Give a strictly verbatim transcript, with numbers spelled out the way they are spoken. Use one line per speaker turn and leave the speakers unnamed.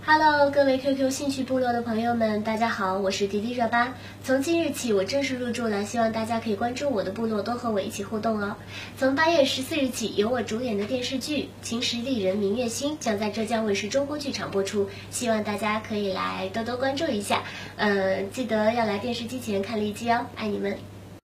Hello， 各位 Q Q 兴趣部落的朋友们，大家好，我是迪迪热巴。从今日起，我正式入驻了，希望大家可以关注我的部落，多和我一起互动哦。从八月十四日起，由我主演的电视剧《秦时丽人明月心》将在浙江卫视中国剧场播出，希望大家可以来多多关注一下。呃，记得要来电视机前看荔枝哦，爱你们。